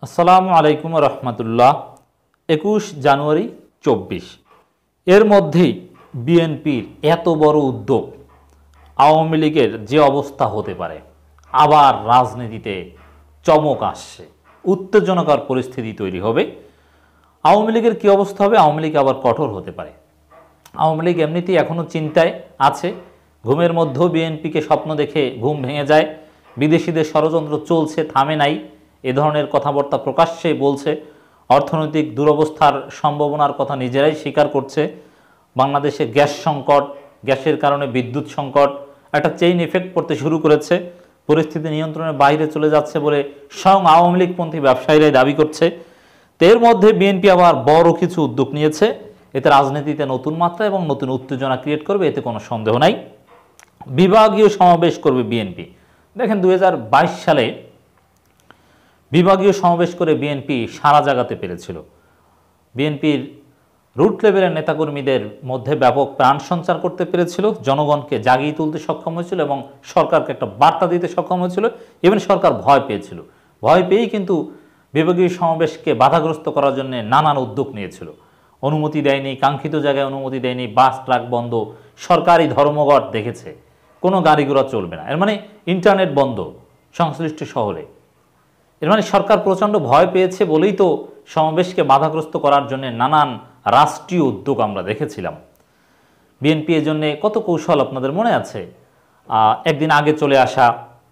আসসালামু আলাইকুম রহমতুল্লাহ। 21 জানুয়ারি 24 এর মধ্যেই বিএনপির এত বড় উদ্যোগ, আওয়ামী লীগের যে অবস্থা হতে পারে, আবার রাজনীতিতে চমক আসছে, উত্তেজনাকর পরিস্থিতি তৈরি হবে। আওয়ামী লীগের কী অবস্থা হবে? আওয়ামী লীগ আবার কঠোর হতে পারে। আওয়ামী লীগ এমনিতেই এখনও চিন্তায় আছে। ঘুমের মধ্যেও বিএনপিকে স্বপ্ন দেখে ঘুম ভেঙে যায়। বিদেশিদের ষড়যন্ত্র চলছে, থামে নাই, এ ধরনের কথাবার্তা প্রকাশ্যে বলছে। অর্থনৈতিক দুরবস্থার সম্ভাবনার কথা নিজেরাই স্বীকার করছে। বাংলাদেশে গ্যাস সংকট, গ্যাসের কারণে বিদ্যুৎ সংকট, একটা চেইন এফেক্ট পড়তে শুরু করেছে। পরিস্থিতি নিয়ন্ত্রণের বাইরে চলে যাচ্ছে বলে স্বয়ং আওয়ামী লীগপন্থী ব্যবসায়ীরাই দাবি করছে। তো এর মধ্যে বিএনপি আবার বড় কিছু উদ্যোগ নিয়েছে। এতে রাজনীতিতে নতুন মাত্রা এবং নতুন উত্তেজনা ক্রিয়েট করবে, এতে কোনো সন্দেহ নাই। বিভাগীয় সমাবেশ করবে বিএনপি। দেখেন 2022 সালে বিভাগীয় সমাবেশ করে বিএনপি সারা জাগাতে পেরেছিল। বিএনপির রুট লেভেলের নেতাকর্মীদের মধ্যে ব্যাপক প্রাণ সঞ্চার করতে পেরেছিল, জনগণকে জাগিয়ে তুলতে সক্ষম হয়েছিল এবং সরকারকে একটা বার্তা দিতে সক্ষম হয়েছিল। ইভেন সরকার ভয় পেয়েছিল, ভয় পেয়েই কিন্তু বিভাগীয় সমাবেশকে বাধাগ্রস্ত করার জন্য নানান উদ্যোগ নিয়েছিল। অনুমতি দেয়নি, কাঙ্ক্ষিত জায়গায় অনুমতি দেয়নি, বাস ট্রাক বন্ধ, সরকারি ধর্মঘট দেখেছে, কোনো গাড়ি ঘোড়া চলবে না, এর মানে ইন্টারনেট বন্ধ সংশ্লিষ্ট শহরে। এর মানে সরকার প্রচণ্ড ভয় পেয়েছে বলেই তো সমাবেশকে বাধাগ্রস্ত করার জন্য নানান রাষ্ট্রীয় উদ্যোগ আমরা দেখেছিলাম। বিএনপি এর জন্য কত কৌশল আপনাদের মনে আছে? একদিন আগে চলে আসা,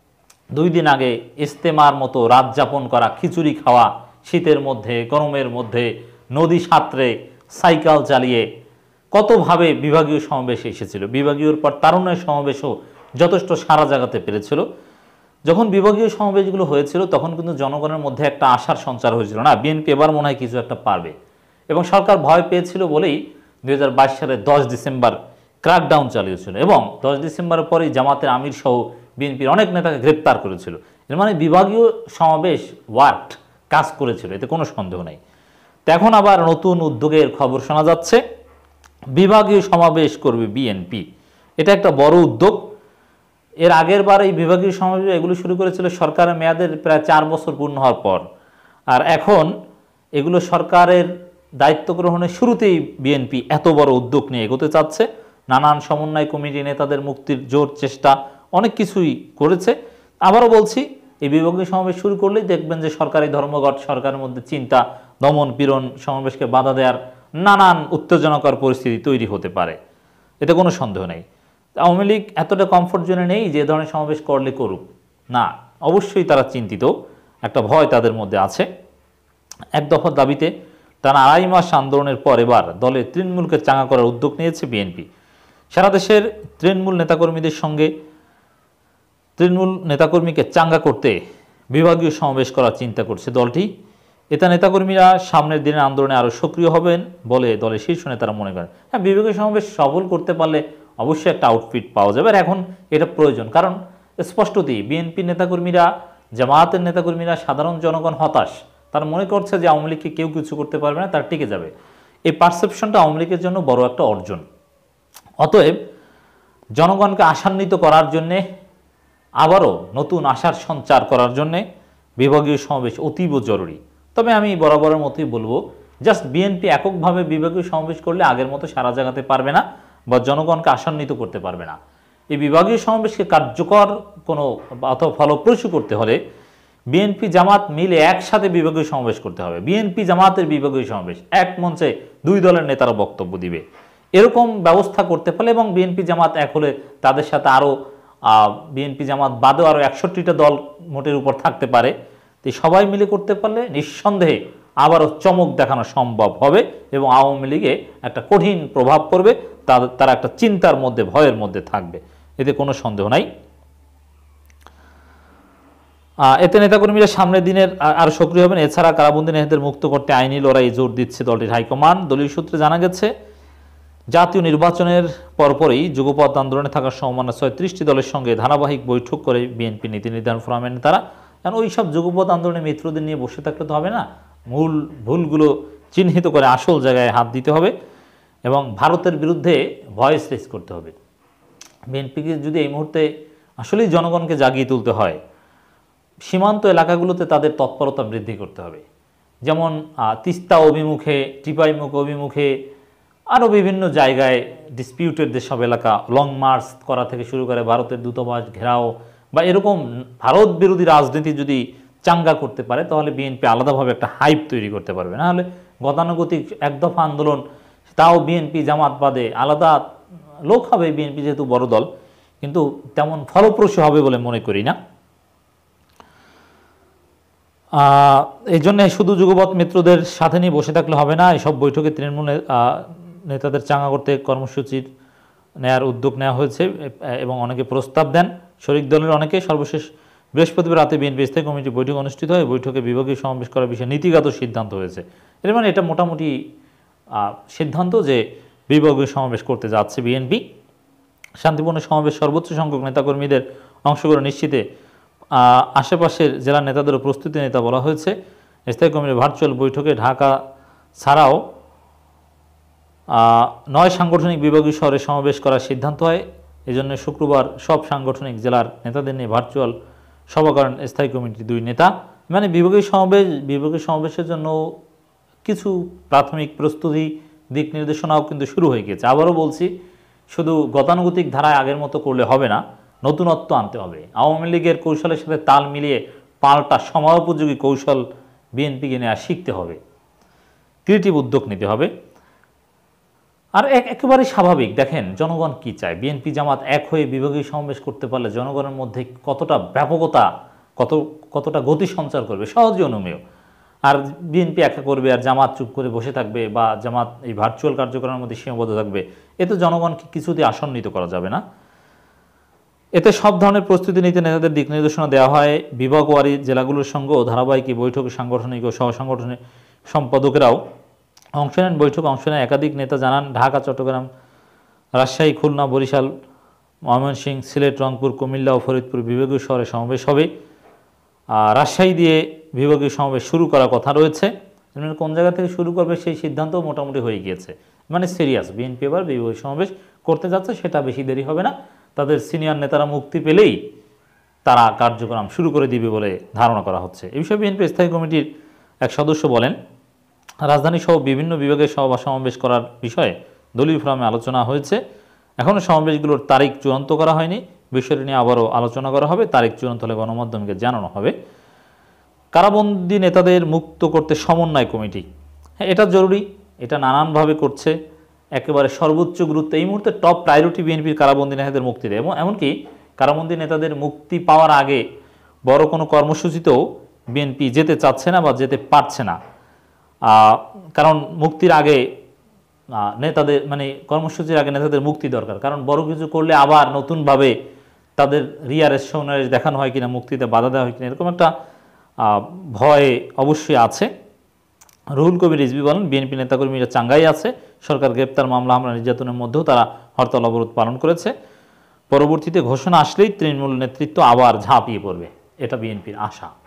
2 দিন আগে ইস্তেমার মতো রাত যাপন করা, খিচুড়ি খাওয়া, শীতের মধ্যে গরমের মধ্যে নদী সাঁতরে সাইকেল চালিয়ে কতভাবে বিভাগীয় সমাবেশ এসেছিল। বিভাগীয়র পর তারুণ্যের সমাবেশও যথেষ্ট সারা জাগাতে পেরেছিল। যখন বিভাগীয় সমাবেশগুলো হয়েছিল তখন কিন্তু জনগণের মধ্যে একটা আশার সঞ্চার হয়েছিল, না বিএনপি এবার মনে হয় কিছু একটা পারবে। এবং সরকার ভয় পেয়েছিল বলেই 2022 সালের 10 ডিসেম্বর ক্র্যাকডাউন চালিয়েছিল এবং 10 ডিসেম্বরের পরেই জামাতের আমির সহ বিএনপির অনেক নেতাকে গ্রেপ্তার করেছিল। এর মানে বিভাগীয় সমাবেশ ওয়ার্কড, কাজ করেছিল, এতে কোনো সন্দেহ নেই। তো এখন আবার নতুন উদ্যোগের খবর শোনা যাচ্ছে, বিভাগীয় সমাবেশ করবে বিএনপি। এটা একটা বড় উদ্যোগ। এর আগের বার এই বিভাগীয় সমাবেশ এগুলো শুরু করেছিল সরকারের মেয়াদের প্রায় 4 বছর পূর্ণ হওয়ার পর। আর এখন এগুলো সরকারের দায়িত্ব গ্রহণের শুরুতেই বিএনপি এত বড় উদ্যোগ নিয়ে এগোতে চাচ্ছে। নানান সমন্বয় কমিটি, নেতাদের মুক্তির জোর চেষ্টা, অনেক কিছুই করেছে। আবারও বলছি, এই বিভাগীয় সমাবেশ শুরু করলেই দেখবেন যে সরকারি ধর্মঘট, সরকারের মধ্যে চিন্তা, দমন পীড়ন, সমাবেশকে বাধা দেওয়ার নানান উত্তেজনাকর পরিস্থিতি তৈরি হতে পারে, এতে কোনো সন্দেহ নেই। আওয়ামী লীগ এতটা কমফোর্ট জোনে নেই যে ধরনের সমাবেশ করলে করুক, না, অবশ্যই তারা চিন্তিত, একটা ভয় তাদের মধ্যে আছে। এক দফা দাবিতে টানা 2.5 মাস আন্দোলনের পর এবার দলে তৃণমূলকে চাঙ্গা করার উদ্যোগ নিয়েছে বিএনপি। সারা দেশের তৃণমূল নেতাকর্মীকে চাঙ্গা করতে বিভাগীয় সমাবেশ করার চিন্তা করছে দলটি। এতে নেতাকর্মীরা সামনের দিনের আন্দোলনে আরও সক্রিয় হবেন বলে দলের শীর্ষ নেতারা মনে করেন। হ্যাঁ, বিভাগীয় সমাবেশ সফল করতে পারলে অবশ্যই একটা আউটফিট পাওয়া যাবে, আর এখন এটা প্রয়োজন। কারণ স্পষ্টতই বিএনপির নেতাকর্মীরা, জামায়াতের নেতাকর্মীরা, সাধারণ জনগণ হতাশ। তারা মনে করছে যে আওয়ামী লীগকে কেউ কিছু করতে পারবে না, তারা টিকে যাবে। এই পারসেপশনটা আওয়ামী লীগের জন্য বড় একটা অর্জন। অতএব জনগণকে আশান্বিত করার জন্যে, আবারও নতুন আশার সঞ্চার করার জন্যে বিভাগীয় সমাবেশ অতীব জরুরি। তবে আমি বরাবরের মতোই বলবো, জাস্ট বিএনপি এককভাবে বিভাগীয় সমাবেশ করলে আগের মতো সারা জাগাতে পারবে না বা জনগণকে আশান্বিত করতে পারবে না। এই বিভাগীয় সমাবেশকে কার্যকর কোনো অথবা ফলপ্রসূ করতে হলে বিএনপি জামাত মিলে একসাথে বিভাগীয় সমাবেশ করতে হবে। বিএনপি জামাতের বিভাগীয় সমাবেশ, এক মঞ্চে 2 দলের নেতারা বক্তব্য দিবে, এরকম ব্যবস্থা করতে পারলে এবং বিএনপি জামাত এক হলে তাদের সাথে আরও বিএনপি জামাত বাদেও আরও 61টা দল মোটের উপর থাকতে পারে। তো সবাই মিলে করতে পারলে নিঃসন্দেহে আবারও চমক দেখানো সম্ভব হবে এবং আওয়ামী লীগে একটা কঠিন প্রভাব পড়বে। তারা একটা চিন্তার মধ্যে, ভয়ের মধ্যে থাকবে, এতে কোনো সন্দেহ নাই। এতে নেতাকর্মীরা সামনের দিনের আরও সক্রিয় হবেন। এছাড়া কারাবন্দী নেতাদের মুক্ত করতে আইনি লড়াই জোর দিচ্ছে দলটির হাইকমান্ড। দলীয় সূত্রে জানা গেছে, জাতীয় নির্বাচনের পরপরই যুগপৎ আন্দোলনে থাকার সম্ভাবনা 36টি দলের সঙ্গে ধারাবাহিক বৈঠক করে বিএনপি নীতি নির্ধারণ ফোরামের নেতারা। কারণ ওই সব যুগপৎ আন্দোলনে মিত্রদের নিয়ে বসে থাকলে তো হবে না, ভুলগুলো চিহ্নিত করে আসল জায়গায় হাত দিতে হবে এবং ভারতের বিরুদ্ধে ভয়েস রেজ করতে হবে। বিএনপিকে যদি এই মুহূর্তে আসলেই জনগণকে জাগিয়ে তুলতে হয়, সীমান্ত এলাকাগুলোতে তাদের তৎপরতা বৃদ্ধি করতে হবে। যেমন তিস্তা অভিমুখে, টিপাইমুখ অভিমুখে, আরও বিভিন্ন জায়গায় ডিসপিউটেড যেসব এলাকা, লং মার্চ করা থেকে শুরু করে ভারতের দূতাবাস ঘেরাও বা এরকম ভারত বিরোধী রাজনীতি যদি চাঙ্গা করতে পারে, তাহলে বিএনপি আলাদাভাবে একটা হাইপ তৈরি করতে পারবে। নাহলে গতানুগতিক একদফা আন্দোলন, তাও বিএনপি জামাত বাদে আলাদা লোক হবে, বিএনপি যেহেতু বড় দল, কিন্তু তেমন ফলপ্রসূ হবে বলে মনে করি না। এই জন্য শুধু যুগপৎ মিত্রদের সাথে নিয়ে বসে থাকলে হবে না। এসব বৈঠকে তৃণমূল নেতাদের চাঙ্গা করতে কর্মসূচির নেয়ার উদ্যোগ নেওয়া হয়েছে এবং অনেকে প্রস্তাব দেন, শরিক দলের অনেকে। সর্বশেষ বৃহস্পতিবার রাতে বিএনপি স্থায়ী কমিটি বৈঠক অনুষ্ঠিত হয়। বৈঠকে বিভাগীয় সমাবেশ করার বিষয়ে নীতিগত সিদ্ধান্ত হয়েছে। এর মানে এটা মোটামুটি সিদ্ধান্ত যে বিভাগীয় সমাবেশ করতে যাচ্ছে বিএনপি। শান্তিপূর্ণ সমাবেশ সর্বোচ্চ সংখ্যক নেতাকর্মীদের অংশগ্রহণ নিশ্চিতে আশেপাশের জেলার নেতাদেরও প্রস্তুতি নেতা বলা হয়েছে। স্থায়ী কমিটির ভার্চুয়াল বৈঠকে ঢাকা ছাড়াও 9 সাংগঠনিক বিভাগীয় শহরে সমাবেশ করার সিদ্ধান্ত হয়। এজন্য শুক্রবার সব সাংগঠনিক জেলার নেতাদের নিয়ে ভার্চুয়াল সভা করেন স্থায়ী কমিটির 2 নেতা। মানে বিভাগীয় সমাবেশের জন্য কিছু প্রাথমিক প্রস্তুতি, দিক নির্দেশনাও কিন্তু শুরু হয়ে গেছে। আবারও বলছি, শুধু গতানুগতিক ধারায় আগের মতো করলে হবে না, নতুনত্ব আনতে হবে। আওয়ামী লীগের কৌশলের সাথে তাল মিলিয়ে পাল্টা সময়োপযোগী কৌশল বিএনপিকে নেওয়া শিখতে হবে, ক্রিয়েটিভ উদ্যোগ নিতে হবে। আর একেবারে স্বাভাবিক, দেখেন জনগণ কি চায়। বিএনপি জামাত এক হয়ে বিভাগীয় সমাবেশ করতে পারলে জনগণের মধ্যে কতটা ব্যাপকতা, কতটা গতি সঞ্চার করবে, সহজে অনুমেয়। আর বিএনপি একা করবে আর জামাত চুপ করে বসে থাকবে, বা জামাত এই ভার্চুয়াল কার্যক্রমের মধ্যে সীমাবদ্ধ থাকবে, এতে জনগণকে কিছুতেই আসন্নিত করা যাবে না। এতে সব ধরনের প্রস্তুতি নিতে নেতাদের দিক নির্দেশনা দেওয়া হয়। বিভাগওয়ারি জেলাগুলোর সঙ্গেও ধারাবাহিক বৈঠকে সাংগঠনিক ও সহসাংগঠনিক সম্পাদকেরাও অংশ নেন। বৈঠকে অংশ নেয় একাধিক নেতা জানান, ঢাকা, চট্টগ্রাম, রাজশাহী, খুলনা, বরিশাল, ময়মনসিংহ, সিলেট, রংপুর, কুমিল্লা ও ফরিদপুর বিভাগীয় শহরে সমাবেশ হবে। রাজশাহী দিয়ে বিভাগীয় সমাবেশ শুরু করার কথা রয়েছে। কোন জায়গা থেকে শুরু করবে সেই সিদ্ধান্ত মোটামুটি হয়ে গিয়েছে। মানে সিরিয়াস, বিএনপি এবার বিভাগীয় সমাবেশ করতে যাচ্ছে, সেটা বেশি দেরি হবে না। তাদের সিনিয়র নেতারা মুক্তি পেলেই তারা কার্যক্রম শুরু করে দিবে বলে ধারণা করা হচ্ছে। এই বিষয়ে বিএনপি স্থায়ী কমিটির এক সদস্য বলেন, রাজধানী সহ বিভিন্ন বিভাগের সভা সমাবেশ করার বিষয়ে দলীয় ফোরামে আলোচনা হয়েছে। এখনও সমাবেশগুলোর তারিখ চূড়ান্ত করা হয়নি। বিষয়টি নিয়ে আবারও আলোচনা করা হবে। তারিখ চূড়ান্ত হলে গণমাধ্যমকে জানানো হবে। কারাবন্দী নেতাদের মুক্ত করতে সমন্বয় কমিটি, হ্যাঁ এটা জরুরি, এটা নানানভাবে করছে। একেবারে সর্বোচ্চ গুরুত্ব এই মুহূর্তে টপ প্রায়োরিটি বিএনপির কারাবন্দী নেতাদের মুক্তি দেয়। এমনকি কারাবন্দী নেতাদের মুক্তি পাওয়ার আগে বড় কোনো কর্মসূচিতেও বিএনপি যেতে চাচ্ছে না বা যেতে পারছে না। কারণ মুক্তির আগে নেতাদের, মানে কর্মসূচির আগে নেতাদের মুক্তি দরকার। কারণ বড় কিছু করলে আবার নতুনভাবে তাদের রিয়ারেস্ট সৌনারেস্ট দেখানো হয় কিনা, মুক্তিতে বাধা দেওয়া হয় কিনা, এরকম একটা ভয় অবশ্যই আছে। রুহুল কবির রিজভী বলেন, বিএনপি নেতাকর্মীরা চাঙ্গাই আছে। সরকার গ্রেপ্তার, মামলা হামলা, নির্যাতনের মধ্যেও তারা হরতাল অবরোধ পালন করেছে। পরবর্তীতে ঘোষণা আসলেই তৃণমূল নেতৃত্ব আবার ঝাঁপিয়ে পড়বে, এটা বিএনপির আশা।